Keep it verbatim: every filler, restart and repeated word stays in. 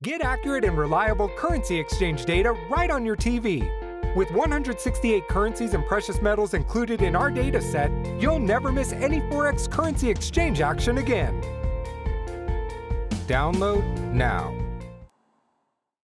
Get accurate and reliable currency exchange data right on your T V. With one hundred sixty-eight currencies and precious metals included in our data set, you'll never miss any Forex currency exchange action again. Download now.